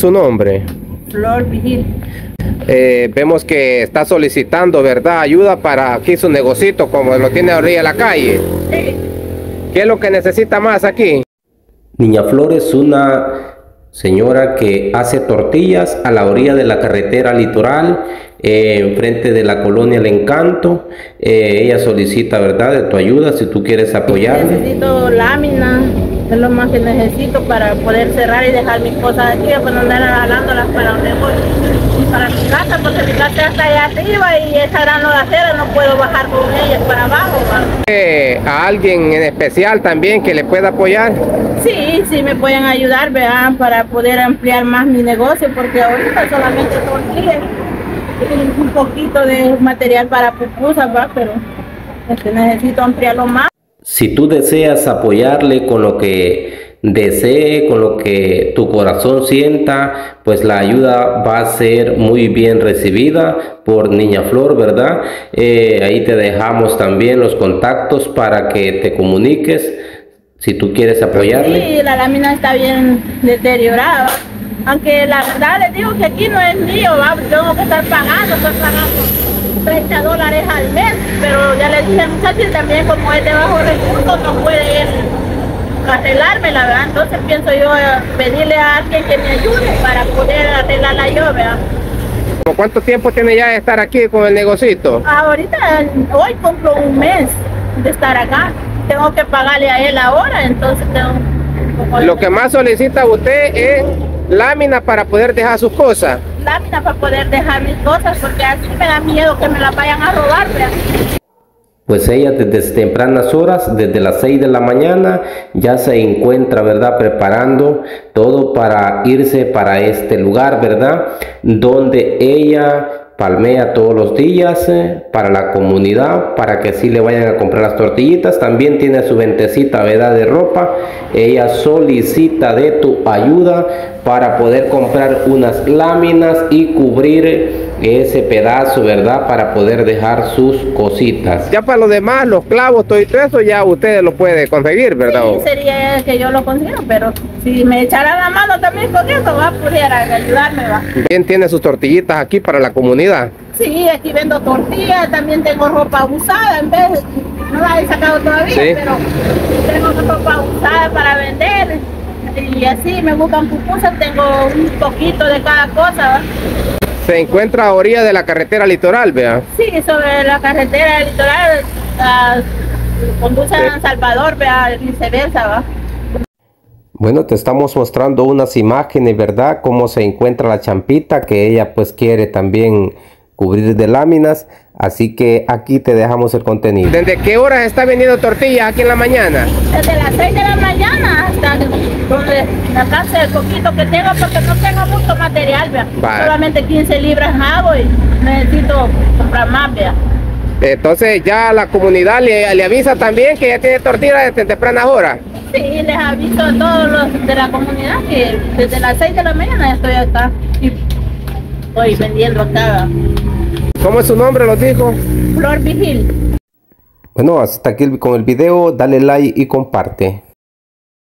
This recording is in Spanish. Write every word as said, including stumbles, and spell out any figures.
¿Su nombre? Flor Vigil. Eh, vemos que está solicitando, ¿verdad?, ayuda para aquí su negocito, como lo tiene a orilla de la calle. Sí. ¿Qué es lo que necesita más aquí? Niña Flor es una señora que hace tortillas a la orilla de la carretera litoral, eh, enfrente de la colonia El Encanto. Eh, ella solicita, ¿verdad?, de tu ayuda si tú quieres apoyarle. Necesito lámina, es lo más que necesito para poder cerrar y dejar mis cosas aquí, para no andar jalándolas para donde voy. Para mi casa, porque mi casa está allá arriba y esa gran acera no puedo bajar con ellas para abajo. Eh, ¿A alguien en especial también que le pueda apoyar? Sí, sí me pueden ayudar, vean, para poder ampliar más mi negocio, porque ahorita solamente tortillas y un poquito de material para pupusas, ¿va? Pero este, necesito ampliarlo más. Si tú deseas apoyarle con lo que desee, con lo que tu corazón sienta, pues la ayuda va a ser muy bien recibida por Niña Flor, ¿verdad? Eh, ahí te dejamos también los contactos para que te comuniques si tú quieres apoyarle. Sí, la lámina está bien deteriorada, aunque la verdad les digo que aquí no es mío, ¿va? Tengo que estar pagando, estoy pagando treinta dólares al mes, pero ya le dije al muchacho y también como es de bajo recursos no puede arreglarme, la verdad. Entonces pienso yo pedirle a alguien que me ayude para poder arreglarla yo, ¿verdad? ¿Cuánto tiempo tiene ya de estar aquí con el negocito? Ahorita, hoy cumplo un mes de estar acá, tengo que pagarle a él ahora, entonces tengo... Lo que más solicita usted es lámina para poder dejar sus cosas. Lámina para poder dejar mis cosas, porque así me da miedo que me la vayan a robar, ¿verdad? Pues ella desde tempranas horas, desde las seis de la mañana, ya se encuentra, ¿verdad?, preparando todo para irse para este lugar, ¿verdad?, donde ella palmea todos los días eh, para la comunidad, para que así le vayan a comprar las tortillitas. También tiene su ventecita, ¿verdad?, de ropa. Ella solicita de tu ayuda para poder comprar unas láminas y cubrir ese pedazo, ¿verdad?, para poder dejar sus cositas. Ya para lo demás, los clavos, todo eso ya ustedes lo pueden conseguir, ¿verdad? Sí, sería que yo lo consiga, pero si me echara la mano también con eso, va, pudiera ayudarme, va. Bien, tiene sus tortillitas aquí para la comunidad. Sí, aquí vendo tortillas, también tengo ropa usada, en vez de, no la he sacado todavía, sí, pero tengo ropa usada para vender, y así me buscan pupusas, tengo un poquito de cada cosa, ¿va? Se encuentra a orilla de la carretera litoral, vea. Sí, sobre la carretera litoral, uh, conduce a San Salvador, vea, viceversa, ¿va? Bueno, te estamos mostrando unas imágenes, ¿verdad?, cómo se encuentra la champita, que ella pues quiere también cubrir de láminas, así que aquí te dejamos el contenido. ¿Desde qué horas está vendiendo tortillas aquí en la mañana? Desde las seis de la mañana hasta donde la casa, el poquito que tengo, porque no tengo mucho material, vea. Vale. Solamente quince libras hago y necesito comprar más, vea. Entonces ya la comunidad le, le avisa también que ya tiene tortillas desde tempranas horas. Sí, les aviso a todos los de la comunidad que desde las seis de la mañana estoy acá y estoy vendiendo acá. ¿Cómo es su nombre, lo dijo? Flor Vigil. Bueno, hasta aquí con el video, dale like y comparte.